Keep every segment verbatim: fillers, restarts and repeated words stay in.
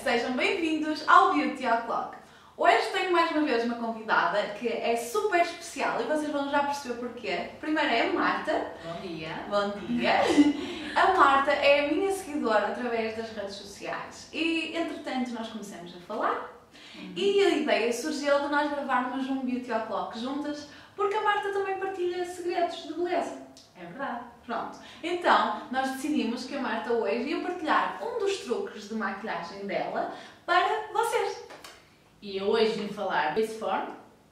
sejam bem-vindos ao Beauty O'Clock. Hoje tenho mais uma vez uma convidada que é super especial e vocês vão já perceber porquê. Primeiro é a Marta. Bom dia. Bom dia. A Marta é a minha seguidora através das redes sociais e, entretanto, nós começamos a falar uhum. e a ideia surgiu de nós gravarmos um Beauty O'Clock juntas porque a Marta também partilha segredos de beleza. É verdade. Pronto. Então, nós decidimos que a Marta hoje ia partilhar um dos truques de maquilhagem dela para vocês. E eu hoje vim falar do Face Form,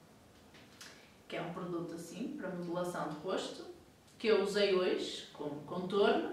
que é um produto assim, para modelação de rosto, que eu usei hoje como contorno,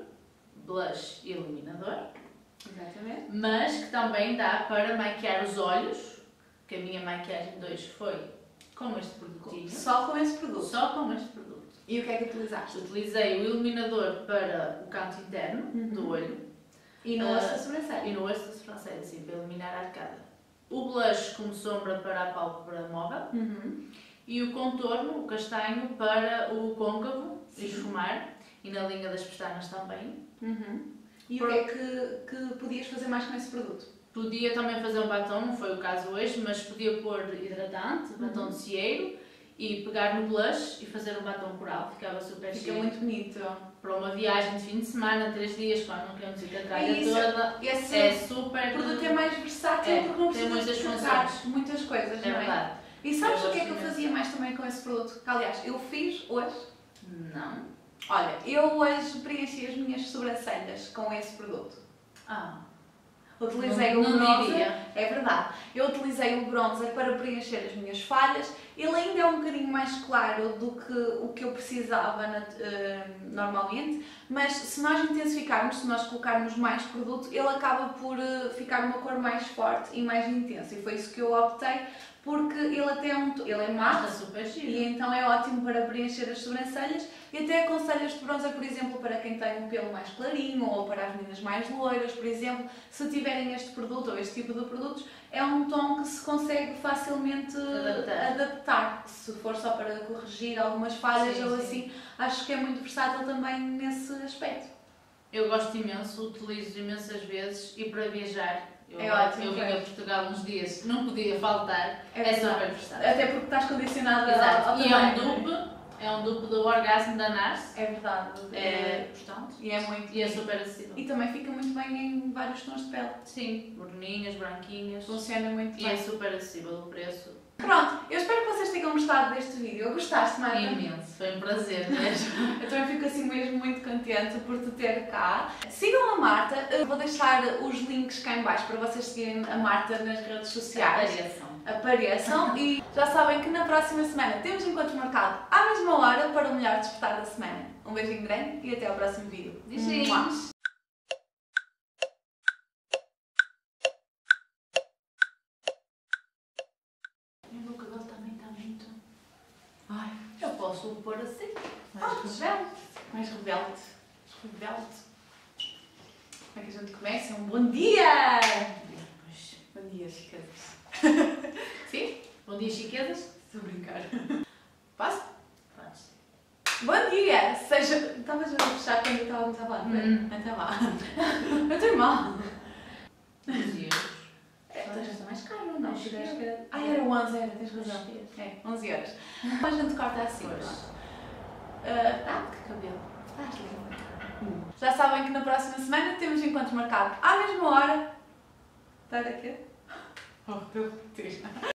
blush e iluminador. Exatamente. Mas que também dá para maquiar os olhos, que a minha maquiagem de hoje foi com este produtinho. Só com esse produto? Só com este produto. E o que é que utilizaste? Utilizei o iluminador para o canto interno uhum. do olho. E no uh, osso da sobrancelha? E no osso da sobrancelha, sim, para iluminar a arcada. O blush como sombra para a pálpebra móvel. Uhum. E o contorno, o castanho, para o côncavo, esfumar. E na linha das pestanas também. Uhum. E Por... o que é que, que podias fazer mais com esse produto? Podia também fazer um batom, não foi o caso hoje, mas podia pôr hidratante, uhum. batom de cieiro, e pegar no blush e fazer um batom coral, ficava super chique. Fica muito bonito. Para uma viagem de fim de semana, três dias, quando não queremos ir a tralha é toda, esse é super... O produto é mais versátil é, porque não tem muitas funções. Muitas coisas, é não é? Verdade. E sabes eu o que é que eu mesmo. fazia mais também com esse produto? Que, aliás, eu fiz hoje. Não. Olha, eu hoje preenchi as minhas sobrancelhas com esse produto. Ah. Utilizei não, o não bronzer, diria. é verdade, eu utilizei o bronzer para preencher as minhas falhas. Ele ainda é um bocadinho mais claro do que o que eu precisava na, uh, normalmente, mas se nós intensificarmos, se nós colocarmos mais produto, ele acaba por uh, ficar uma cor mais forte e mais intensa, e foi isso que eu optei, porque ele até é, um, ele é mate super e então é ótimo para preencher as sobrancelhas. E até aconselho este bronzer, por exemplo, para quem tem um pelo mais clarinho ou para as meninas mais loiras, por exemplo, se tiverem este produto ou este tipo de produtos, é um tom que se consegue facilmente adaptar, adaptar se for só para corrigir algumas falhas sim, ou sim. assim. Acho que é muito versátil também nesse aspecto. Eu gosto imenso, utilizo imensas vezes e para viajar. Eu, é ótimo. Eu vim a Portugal uns dias, não podia faltar, é, é super versátil. Até porque estás condicionada Exato. ao E é um dupe. É um duplo do Orgasmo da NARS. É verdade. É, portanto, e é muito. E é super acessível. E também fica muito bem em vários tons de pele. Sim, morninhas, branquinhas. Funciona muito e bem. E é super acessível o preço. Pronto, eu espero que vocês tenham gostado deste vídeo. Gostaste, Marta? Imenso, foi um prazer mesmo. Eu também fico assim mesmo muito contente por te ter cá. Sigam a Marta, eu vou deixar os links cá em baixo para vocês seguirem a Marta nas redes sociais. Apareçam. Apareçam e já sabem que na próxima semana temos encontro marcado à mesma hora para o melhor despertar da semana. Um beijinho grande e até ao próximo vídeo. Beijinhos! O meu cabelo também está muito... Ai, eu posso o pôr assim, mais ah, rebelde. Mais rebelde. Rebelde. Como é que a gente começa? Um bom dia! Pois. Bom dia, chiquezas. Sim? Bom dia, chiquezas. Estou a brincar. Posso? Podes. Bom dia! Seja... Estavas a fechar quando eu estava a falar, não é? Hum. Então vá. Eu estou mal. onze euros. É, já está mais caro, não? Acho que era. Ah, era onze, era, tens razão. É, onze euros. A gente corta assim. Pois. Uh, ah, que cabelo. Estás lindo. Hum. Já sabem que na próxima semana temos encontro marcado à mesma hora. Está daqui? Oh, meu Deus.